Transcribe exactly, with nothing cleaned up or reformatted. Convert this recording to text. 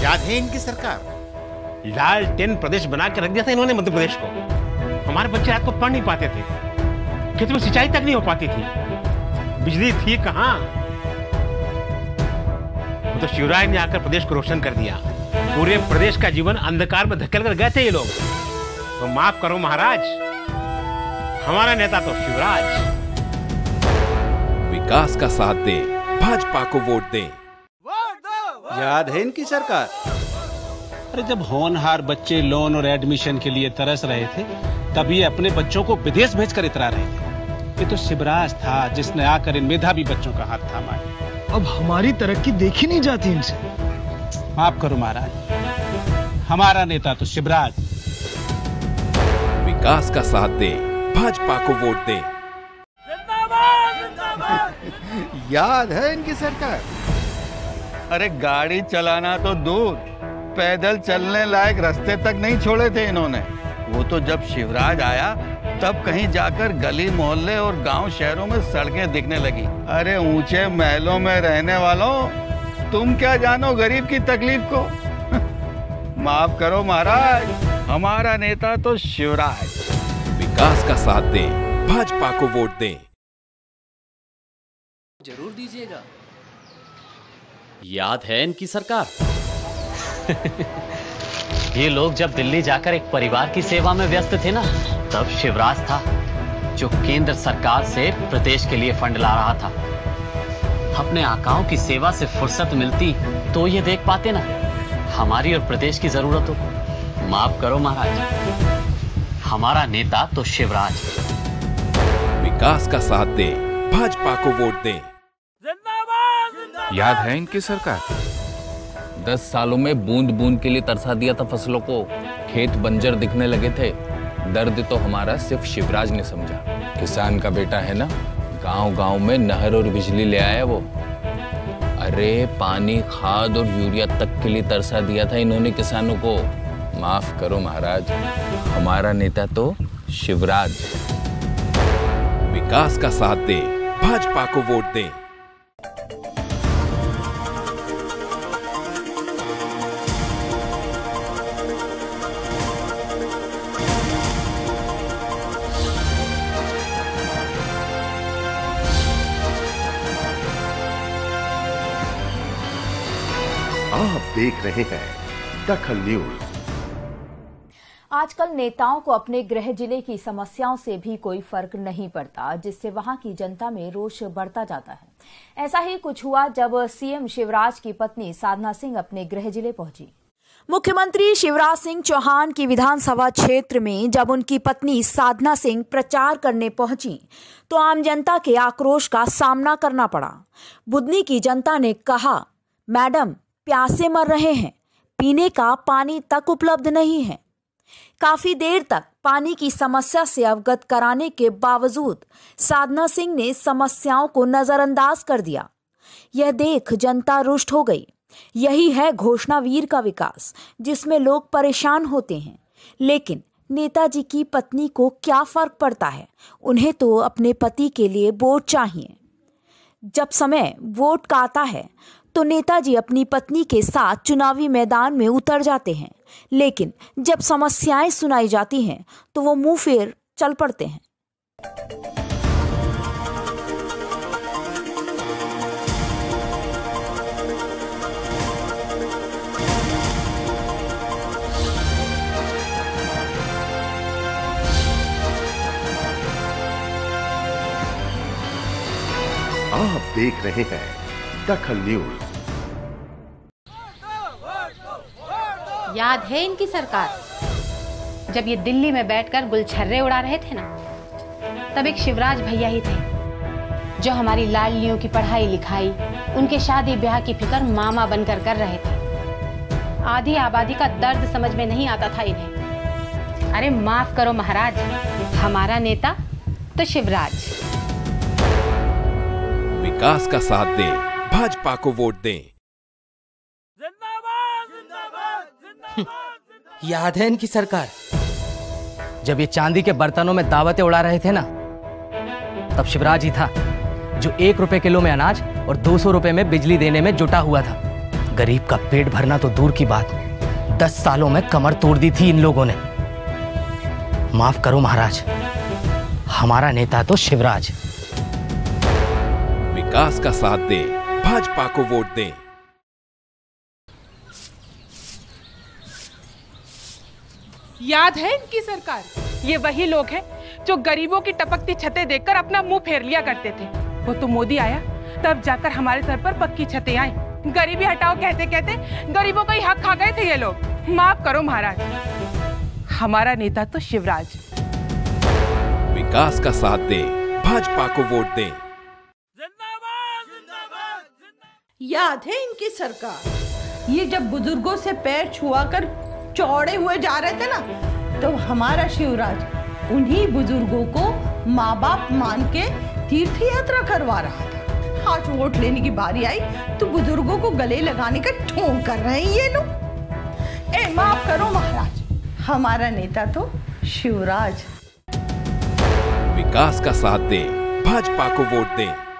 याद है इनकी सरकार? लालटेन प्रदेश बना के रख दिया था इन्होंने मध्य प्रदेश को। हमारे बच्चे रात को पढ़ नहीं पाते थे, खेत में सिंचाई तक नहीं हो पाती थी, बिजली थी कहां। वो तो शिवराज ने आकर प्रदेश को रोशन कर दिया। पूरे प्रदेश का जीवन अंधकार में धकेल कर गए थे ये लोग। तो माफ करो महाराज, हमारा नेता तो शिवराज। विकास का साथ दे, भाजपा को वोट दे। याद है इनकी सरकार? अरे जब होनहार बच्चे लोन और एडमिशन के लिए तरस रहे थे, तब ये अपने बच्चों को विदेश भेजकर इतरा रहे थे। ये तो शिवराज था जिसने आकर इन मेधावी बच्चों का हाथ थामा है। अब हमारी तरक्की देखी नहीं जाती इनसे। माफ करो महाराज, हमारा नेता तो शिवराज। विकास का साथ दे, भाजपा को वोट दे। याद है इनकी सरकार? अरे गाड़ी चलाना तो दूर, पैदल चलने लायक रास्ते तक नहीं छोड़े थे इन्होंने। वो तो जब शिवराज आया तब कहीं जाकर गली मोहल्ले और गांव शहरों में सड़कें दिखने लगी। अरे ऊंचे महलों में रहने वालों, तुम क्या जानो गरीब की तकलीफ को। माफ करो महाराज, हमारा नेता तो शिवराज। विकास का साथ दे, भाजपा को वोट दे। जरूर दीजिएगा। याद है इनकी सरकार? ये लोग जब दिल्ली जाकर एक परिवार की सेवा में व्यस्त थे ना, तब शिवराज था जो केंद्र सरकार से प्रदेश के लिए फंड ला रहा था। अपने आकाओं की सेवा से फुर्सत मिलती तो ये देख पाते ना हमारी और प्रदेश की जरूरतों को। माफ करो महाराज, हमारा नेता तो शिवराज। विकास का साथ दे, भाजपा को वोट दे। याद है इनकी सरकार? दस सालों में बूंद बूंद के लिए तरसा दिया था फसलों को। खेत बंजर दिखने लगे थे। दर्द तो हमारा सिर्फ शिवराज ने समझा। किसान का बेटा है ना, गांव गांव में नहर और बिजली ले आया वो। अरे पानी, खाद और यूरिया तक के लिए तरसा दिया था इन्होंने किसानों को। माफ करो महाराज, हमारा नेता तो शिवराज। विकास का साथ दे, भाजपा को वोट दे। आप देख रहे हैं दखल न्यूज। आजकल नेताओं को अपने गृह जिले की समस्याओं से भी कोई फर्क नहीं पड़ता, जिससे वहां की जनता में रोष बढ़ता जाता है। ऐसा ही कुछ हुआ जब सीएम शिवराज की पत्नी साधना सिंह अपने गृह जिले पहुंची। मुख्यमंत्री शिवराज सिंह चौहान की विधानसभा क्षेत्र में जब उनकी पत्नी साधना सिंह प्रचार करने पहुंची तो आम जनता के आक्रोश का सामना करना पड़ा। बुदनी की जनता ने कहा, मैडम प्यासे मर रहे हैं, पीने का पानी तक उपलब्ध नहीं है। काफी देर तक पानी की समस्या से अवगत कराने के बावजूद साधना सिंह ने समस्याओं को नजरअंदाज कर दिया। यह देख जनता रुष्ट हो गई। यही है घोषणावीर का विकास, जिसमें लोग परेशान होते हैं। लेकिन नेताजी की पत्नी को क्या फर्क पड़ता है? उन्हें तो अपने पति के लिए वोट चाहिए। जब समय वोट का आता है तो नेताजी अपनी पत्नी के साथ चुनावी मैदान में उतर जाते हैं, लेकिन जब समस्याएं सुनाई जाती हैं तो वो मुंह फेर चल पड़ते हैं। आप देख रहे हैं दखल न्यूज। याद है इनकी सरकार? जब ये दिल्ली में बैठकर गुलछर्रे उड़ा रहे थे ना, तब एक शिवराज भैया ही थे जो हमारी लाडलियों की पढ़ाई लिखाई, उनके शादी ब्याह की फिक्र मामा बनकर कर रहे थे। आधी आबादी का दर्द समझ में नहीं आता था इन्हें। अरे माफ करो महाराज, हमारा नेता तो शिवराज। विकास का साथ दे, भाजपा को वोट दें। याद है इनकी सरकार? जब ये चांदी के बर्तनों में दावतें उड़ा रहे थे ना, तब शिवराज ही था जो एक रुपए किलो में अनाज और दो सौ रुपए में बिजली देने में जुटा हुआ था। गरीब का पेट भरना तो दूर की बात, दस सालों में कमर तोड़ दी थी इन लोगों ने। माफ करो महाराज, हमारा नेता तो शिवराज। विकास का साथ दे, भाजपा को वोट दे। याद है इनकी सरकार? ये वही लोग हैं जो गरीबों की टपकती छतें देखकर अपना मुंह फेर लिया करते थे। वो तो मोदी आया तब जाकर हमारे सर पर पक्की छतें आई। गरीबी हटाओ कहते कहते गरीबों का ही हक खा गए थे ये लोग। माफ करो महाराज, हमारा नेता तो शिवराज। विकास का साथ दे, भाजपा को वोट दे। याद है इनकी सरकार? ये जब बुजुर्गों से पैर छुआकर चौड़े हुए जा रहे थे ना, तो हमारा शिवराज उन्हीं बुजुर्गों को माँ बाप मान के तीर्थ यात्रा करवा रहा था। आज वोट लेने की बारी आई तो बुजुर्गों को गले लगाने का ढोंग कर रहे हैं ये लोग। ए माफ करो महाराज, हमारा नेता तो शिवराज। विकास का साथ दे, भाजपा को वोट दे।